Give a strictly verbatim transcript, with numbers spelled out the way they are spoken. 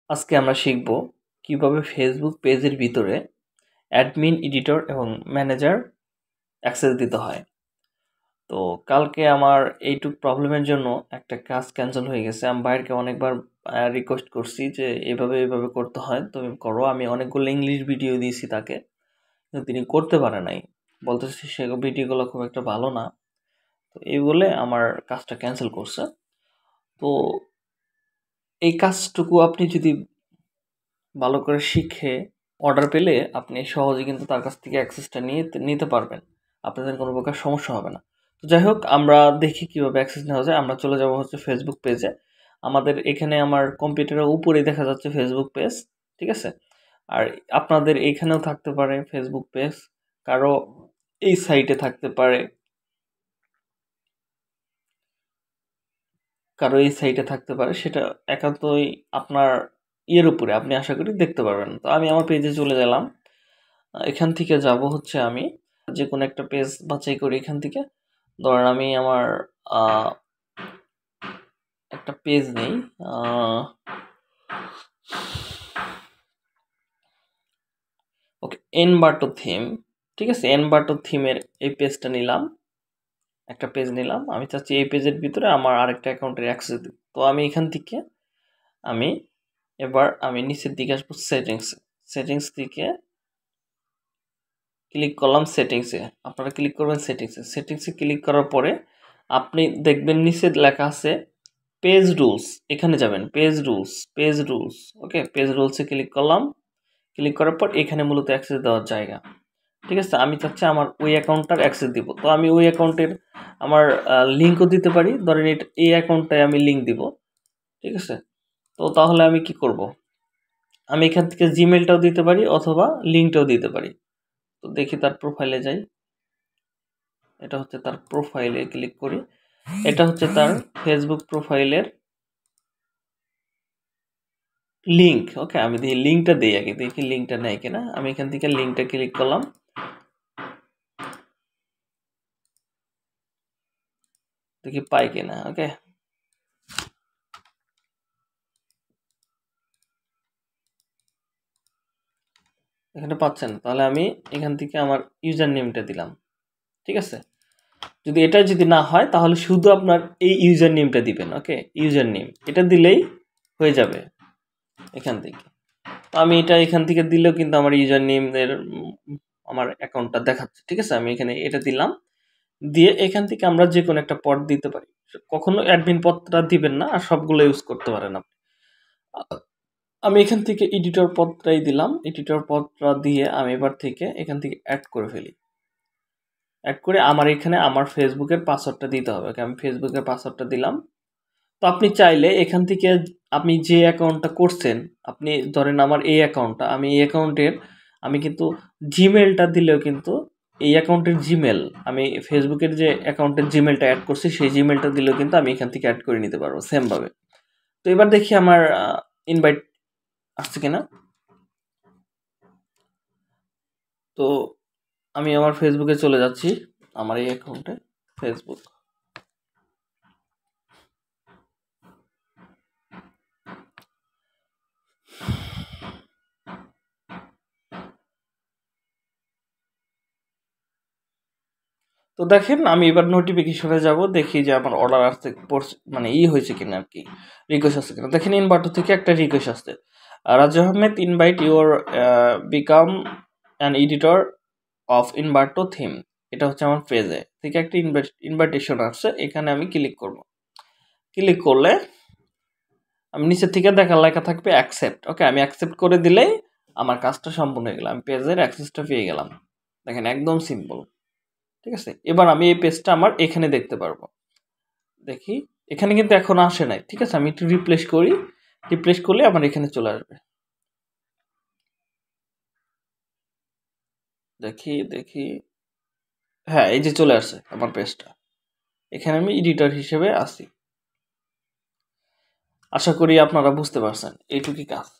আজকে আমরা শিখব কিভাবে ফেসবুক পেজের ভিতরে অ্যাডমিন, এডিটর এবং ম্যানেজার অ্যাক্সেস দিতে হয়। তো কালকে আমার এইটুক প্রবলেমের জন্য একটা কাজ ক্যান্সেল হয়ে গেছে। আমি বাইরকে অনেকবার রিকোয়েস্ট করছি যে এভাবে এভাবে করতে হয়, তুমি করো। আমি অনেকগুলো ইংলিশ ভিডিও দিয়েছি তাকে, কিন্তু তিনি করতে পারে নাই। বলতেছি সে ভিডিওগুলো খুব একটা ভালো না। তো এই বলে আমার কাজটা ক্যান্সেল করছে। তো এই কাজটুকু আপনি যদি ভালো করে শিখে অর্ডার পেলে আপনি সহজে কিন্তু তার কাছ থেকে অ্যাক্সেসটা নিয়ে নিতে পারবেন। আপনাদের কোনো প্রকার সমস্যা হবে না। তো যাই হোক, আমরা দেখি কীভাবে অ্যাক্সেস নেওয়া যায়। আমরা চলে যাব হচ্ছে ফেসবুক পেজে। আমাদের এখানে আমার কম্পিউটারের উপরেই দেখা যাচ্ছে ফেসবুক পেজ, ঠিক আছে? আর আপনাদের এইখানেও থাকতে পারে ফেসবুক পেজ, কারো এই সাইটে থাকতে পারে, কারো এই সাইটে থাকতে পারে। সেটা একান্তই আপনার ইয়ের উপরে, আপনি আশা করি দেখতে পারবেন। তো আমি আমার পেজে চলে গেলাম। এখান থেকে যাব হচ্ছে আমি যে কোনো একটা পেজ বাছাই করি। এখান থেকে ধরেন আমি আমার একটা পেজ নেই, ওকে, এনবার্টো থিম, ঠিক আছে? এনবার্টো থিমের এই পেজটা নিলাম, একটা পেজ নিলাম। আমি চাচ্ছি এই পেজের ভিতরে আমার আরেকটা অ্যাকাউন্টের অ্যাক্সেস দিই। তো আমি এখান থেকে আমি এবার আমি নিচের দিকে আসবো সেটিংসে। সেটিংস থেকে ক্লিক করলাম সেটিংসে। আপনারা ক্লিক করবেন সেটিংসে। সেটিংসে ক্লিক করার পরে আপনি দেখবেন নিচে লেখা আছে পেজ রুলস। এখানে যাবেন page roles, page roles okay, page রুলসে ক্লিক করলাম। ক্লিক করার পর এখানে মূলত অ্যাক্সেস দেওয়ার জায়গা, ঠিক আছে? আমি চাচ্ছি আমার ওই অ্যাকাউন্টটার অ্যাক্সেস দিব। তো আমি ওই অ্যাকাউন্টের আমার লিঙ্কও দিতে পারি। ধরেন এটা এই অ্যাকাউন্টটায় আমি লিঙ্ক দিব, ঠিক আছে? তো তাহলে আমি কি করব, আমি এখান থেকে জিমেলটাও দিতে পারি অথবা লিঙ্কটাও দিতে পারি। তো দেখি তার প্রোফাইলে যাই। এটা হচ্ছে তার প্রোফাইলে ক্লিক করি। এটা হচ্ছে তার ফেসবুক প্রোফাইলের লিঙ্ক, ওকে। আমি দেখি লিঙ্কটা দিই আগে, দেখি লিঙ্কটা নেয় কিনা। আমি এখান থেকে লিঙ্কটা ক্লিক করলাম, দেখি পাই কিনা। ওকে, এখানে পাচ্ছেন। তাহলে আমি এখান থেকে আমার ইউজার নেমটা দিলাম, ঠিক আছে? যদি এটা যদি না হয় তাহলে শুধু আপনার এই ইউজার নেমটা দিবেন, ওকে? ইউজার নেম এটা দিলেই হয়ে যাবে এখান থেকে। তো আমি এটা এখান থেকে দিলেও কিন্তু আমার ইউজার নেমের আমার অ্যাকাউন্টটা দেখাচ্ছে, ঠিক আছে? আমি এখানে এটা দিলাম, দিয়ে এখান থেকে আমরা যে কোনো একটা পদ দিতে পারি। কখনো অ্যাডমিন পদটা দিবেন না, আর সবগুলো ইউজ করতে পারেন আপনি। আমি এখান থেকে এডিটর পদটাই দিলাম। এডিটর পদটা দিয়ে আমি এবার থেকে এখান থেকে অ্যাড করে ফেলি। অ্যাড করে আমার এখানে আমার ফেসবুকের পাসওয়ার্ডটা দিতে হবে। আমি ফেসবুকের পাসওয়ার্ডটা দিলাম। তো আপনি চাইলে এখান থেকে আপনি যে অ্যাকাউন্টটা করছেন, আপনি ধরেন আমার এই অ্যাকাউন্টটা, আমি এই অ্যাকাউন্টের আমি কিন্তু জিমেলটা দিলেও কিন্তু এই অ্যাকাউন্টের জিমেল, আমি ফেসবুকের যে অ্যাকাউন্টের জিমেলটা অ্যাড করছি সেই জিমেলটা দিলেও কিন্তু আমি এখান থেকে অ্যাড করে নিতে পারবো সেমভাবে। তো এবার দেখি আমার ইনভাইট আসছে কিনা। তো আমি আমার ফেসবুকে চলে যাচ্ছি, আমার এই অ্যাকাউন্টে ফেসবুক। তো দেখেন আমি এবার নোটিফিকেশনে যাব, দেখি যে আমার অর্ডার আসতে মানে ই হয়েছে কিনা, আর কি রিকোয়েস্ট আসছে কিনা। দেখেন ইনভার্টো থেকে একটা রিকোয়েস্ট আসছে, Raju Ahmed invite your become an editor of Inverto theme. এটা হচ্ছে আমার পেজে থেকে একটা ইনভাইটেশন আসছে। এখানে আমি ক্লিক করব। ক্লিক করলে আমি নিচের থেকে দেখা লেখা থাকবে অ্যাকসেপ্ট, ওকে। আমি অ্যাকসেপ্ট করে দিলেই আমার কাজটা সম্পূর্ণ হয়ে গেল, আমি পেজের অ্যাক্সেসটা পেয়ে গেলাম। দেখেন একদম সিম্পল, ঠিক আছে? এবার আমি এই পেজটা আমার এখানে দেখতে পারবো। দেখি এখানে কিন্তু এখন আসে নাই, ঠিক আছে? আমি একটু রিপ্লেস করি, রিপ্লেস করলে আমার এখানে চলে আসবে। দেখি দেখি হ্যাঁ, এই যে চলে আসছে আমার পেজটা। এখানে আমি এডিটর হিসেবে আছি। আশা করি আপনারা বুঝতে পারছেন এইটুকুই কাজ।